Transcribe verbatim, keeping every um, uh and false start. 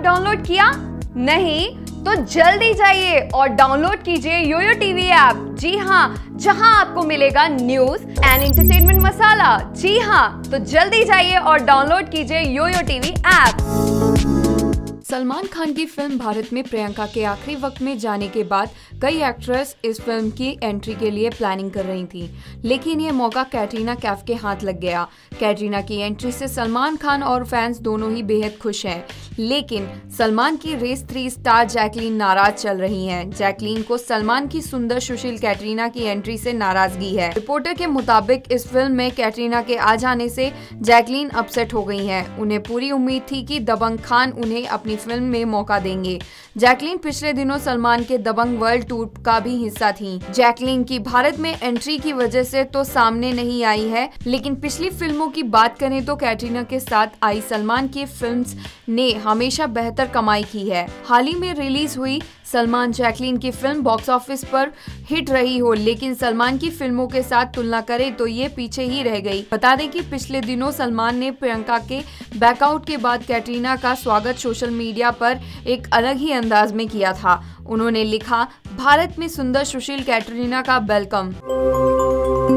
Download किया? नहीं तो जल्दी जाइए और डाउनलोड कीजिए योयो टीवी ऐप। जी हाँ, जहां आपको मिलेगा न्यूज एंड एंटरटेनमेंट मसाला। जी हाँ, तो जल्दी जाइए और डाउनलोड कीजिए yoyo TV app. Salman Khan की फिल्म भारत में प्रियंका के आखिरी वक्त में जाने के बाद कई एक्ट्रेस इस फिल्म की एंट्री के लिए प्लानिंग कर रही थी, लेकिन ये मौका कैटरीना कैफ के हाथ लग गया। कैटरीना की एंट्री से सलमान खान और फैंस दोनों ही बेहद खुश हैं, लेकिन सलमान की रेस थ्री स्टार जैकलीन नाराज चल रही हैं। जैकलीन को सलमान की सुंदर सुशील कैटरीना की एंट्री से नाराजगी है। रिपोर्टर के मुताबिक इस फिल्म में कैटरीना के आ जाने से जैकलीन अपसेट हो गई हैं। उन्हें पूरी उम्मीद थी कि दबंग खान उन्हें अपनी फिल्म में मौका देंगे। जैकलीन पिछले दिनों सलमान के दबंग वर्ल्ड टूर का भी हिस्सा थी। जैकलीन की भारत में एंट्री की वजह से तो सामने नहीं आई है, लेकिन पिछली फिल्मों की बात करें तो कैटरीना के साथ आई सलमान की फिल्म्स ने हमेशा बेहतर कमाई की है। हाल ही में रिलीज हुई सलमान जैकलीन की फिल्म बॉक्स ऑफिस पर हिट रही हो, लेकिन सलमान की फिल्मों के साथ तुलना करें तो ये पीछे ही रह गई। बता दें कि पिछले दिनों सलमान ने प्रियंका के बैकआउट के बाद कैटरीना का स्वागत सोशल मीडिया पर एक अलग ही अंदाज में किया था। उन्होंने लिखा, भारत में सुंदर सुशील कैटरीना का वेलकम।